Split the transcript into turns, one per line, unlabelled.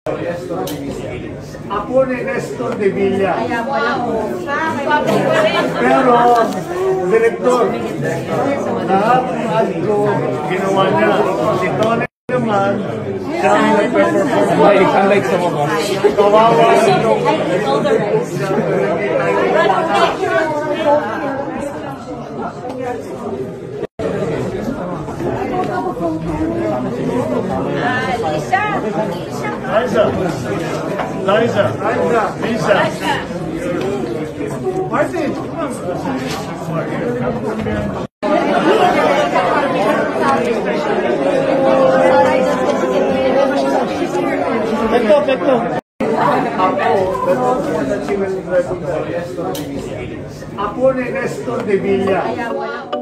Ako ni Nestor de Villa. Pero, direktor, lahat ng ad ko ginawa niya. Si Tony naman, siya ang nagpe-perform.
Unlike some of us.
Kawawa ito. Lisa. Martin. Pekto. Ako ni Nestor de Villa.